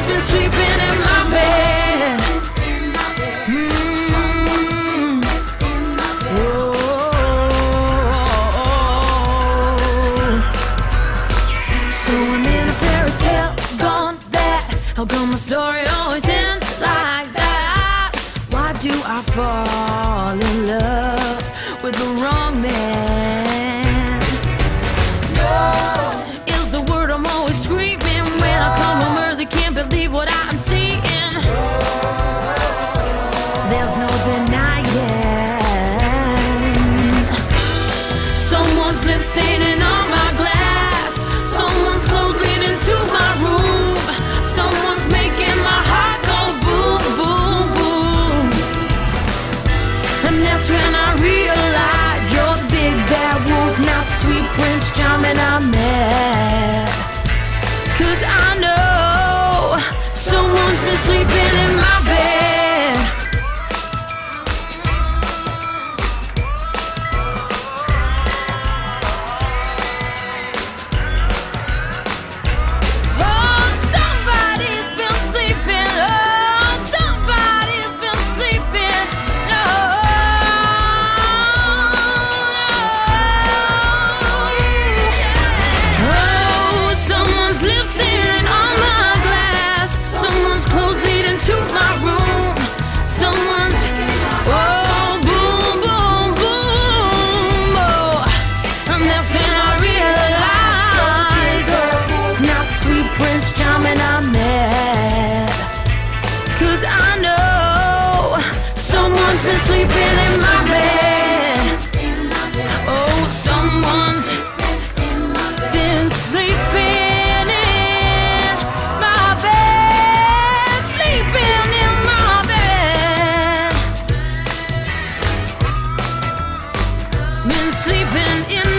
Someone's been sleeping in my bed. So I'm in a fairy tale, gone bad. How come my story always ends like that? Why do I fall in love with the wrong man? No is the word I'm always screaming when I come home early. Can't believe what I'm seeing. There's no denying someone's lip staining on my glass. Someone's clothes leading to my room. Someone's making my heart go boom, boom, boom. And that's when I realize you're the big bad wolf, not the sweet Prince Charming I'm mad. 'Cause I know someone's been sleeping in my bed. Oh, somebody's been sleeping. Oh, somebody's been sleeping. No, oh, someone's lip staring on my glass. Someone's clothes leading to my room. Someone's, oh, boom, boom, boom, oh. And that's when I realize it's not the sweet Prince Charming I'm mad. 'Cause I know someone's been sleeping in my bed. Oh, someone's been sleeping in my bed. Sleeping in my bed. Been sleeping in